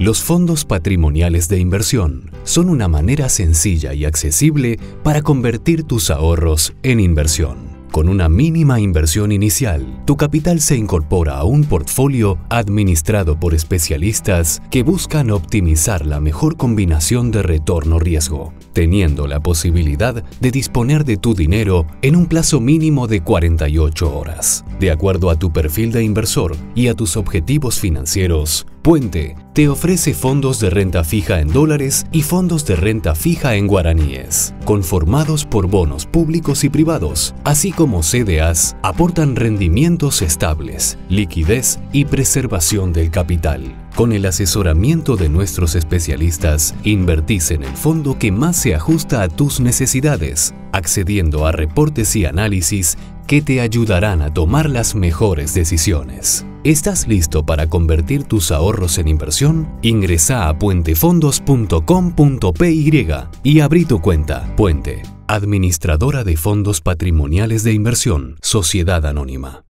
Los fondos patrimoniales de inversión son una manera sencilla y accesible para convertir tus ahorros en inversión. Con una mínima inversión inicial, tu capital se incorpora a un portfolio administrado por especialistas que buscan optimizar la mejor combinación de retorno-riesgo, teniendo la posibilidad de disponer de tu dinero en un plazo mínimo de 48 horas. De acuerdo a tu perfil de inversor y a tus objetivos financieros, Puente te ofrece fondos de renta fija en dólares y fondos de renta fija en guaraníes, conformados por bonos públicos y privados, así como CDAs, aportan rendimientos estables, liquidez y preservación del capital. Con el asesoramiento de nuestros especialistas, invertís en el fondo que más se ajusta a tus necesidades, accediendo a reportes y análisis que te ayudarán a tomar las mejores decisiones. ¿Estás listo para convertir tus ahorros en inversión? Ingresa a puentefondos.com.py y abrí tu cuenta. Puente, administradora de fondos patrimoniales de inversión, Sociedad Anónima.